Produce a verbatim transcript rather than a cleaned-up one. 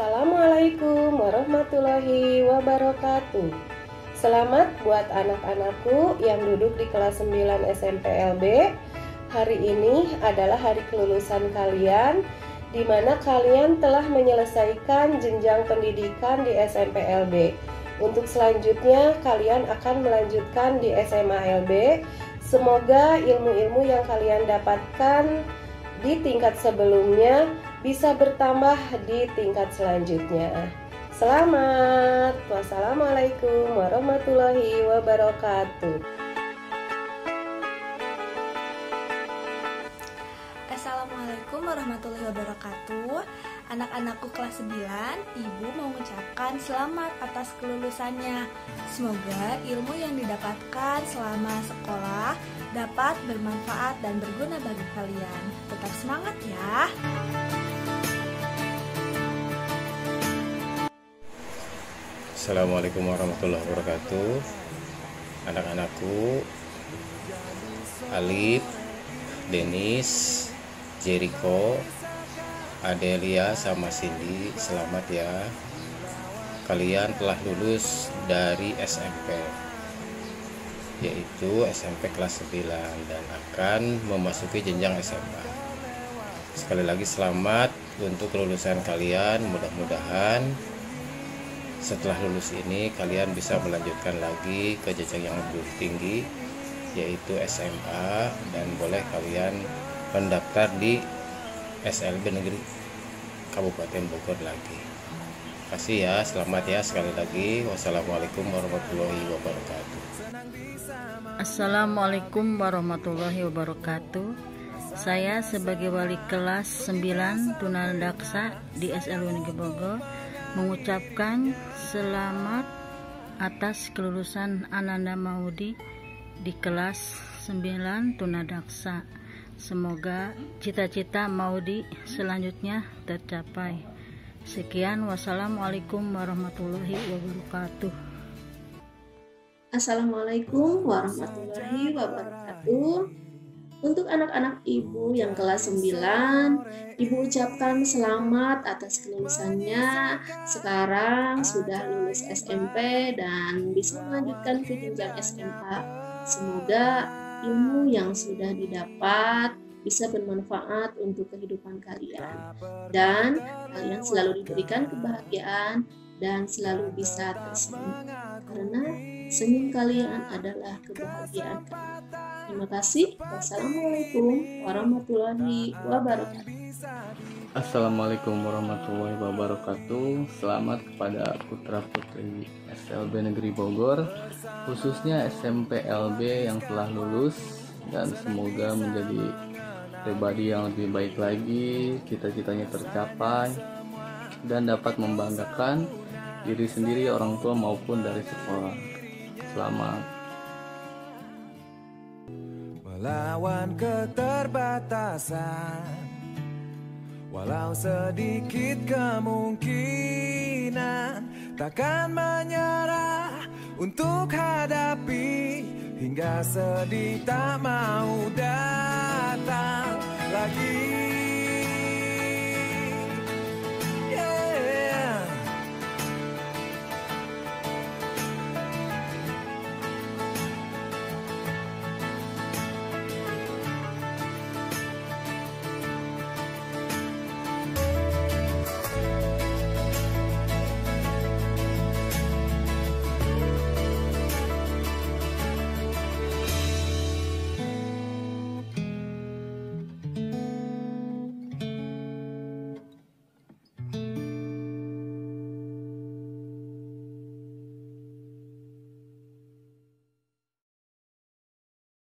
Assalamualaikum warahmatullahi wabarakatuh. Selamat buat anak-anakku yang duduk di kelas sembilan S M P L B. Hari ini adalah hari kelulusan kalian, di mana kalian telah menyelesaikan jenjang pendidikan di S M P L B. Untuk selanjutnya kalian akan melanjutkan di S M A L B. Semoga ilmu-ilmu yang kalian dapatkan di tingkat sebelumnya bisa bertambah di tingkat selanjutnya. Selamat. Wassalamualaikum warahmatullahi wabarakatuh. Assalamualaikum warahmatullahi wabarakatuh. Anak-anakku kelas sembilan, Ibu mau mengucapkan selamat atas kelulusannya. Semoga ilmu yang didapatkan selama sekolah dapat bermanfaat dan berguna bagi kalian. Tetap semangat ya. Assalamualaikum warahmatullahi wabarakatuh. Anak-anakku Alif, Denis, Jericho, Adelia sama Cindy, selamat ya. Kalian telah lulus dari S M P, yaitu S M P kelas sembilan, dan akan memasuki jenjang S M A. Sekali lagi selamat untuk kelulusan kalian. Mudah-mudahan setelah lulus ini kalian bisa melanjutkan lagi ke jenjang yang lebih tinggi, yaitu S M A, dan boleh kalian mendaftar di S L B Negeri Kabupaten Bogor lagi. Kasih ya, selamat ya sekali lagi. Wassalamualaikum warahmatullahi wabarakatuh. Assalamualaikum warahmatullahi wabarakatuh. Saya sebagai wali kelas sembilan Tunadaksa di S L B Negeri Bogor mengucapkan selamat atas kelulusan Ananda Maudi di kelas sembilan Tunadaksa. Semoga cita-cita Maudi selanjutnya tercapai. Sekian, wassalamualaikum warahmatullahi wabarakatuh. Assalamualaikum warahmatullahi wabarakatuh. Untuk anak-anak Ibu yang kelas sembilan, Ibu ucapkan selamat atas kelulusannya. Sekarang sudah lulus S M P dan bisa melanjutkan ke jenjang S M A. Semoga ilmu yang sudah didapat bisa bermanfaat untuk kehidupan kalian, dan kalian selalu diberikan kebahagiaan dan selalu bisa tersenyum, karena senyum kalian adalah kebahagiaan kalian. Terima kasih. Wassalamualaikum warahmatullahi wabarakatuh. Assalamualaikum warahmatullahi wabarakatuh. Selamat kepada putra putri S L B Negeri Bogor, khususnya S M P L B yang telah lulus, dan semoga menjadi pribadi yang lebih baik lagi, cita-citanya tercapai, dan dapat membanggakan diri sendiri, orang tua maupun dari sekolah. Selamat. Melawan keterbatasan, walau sedikit kemungkinan, takkan menyerah untuk hadapi, hingga sedih tak mau datang lagi.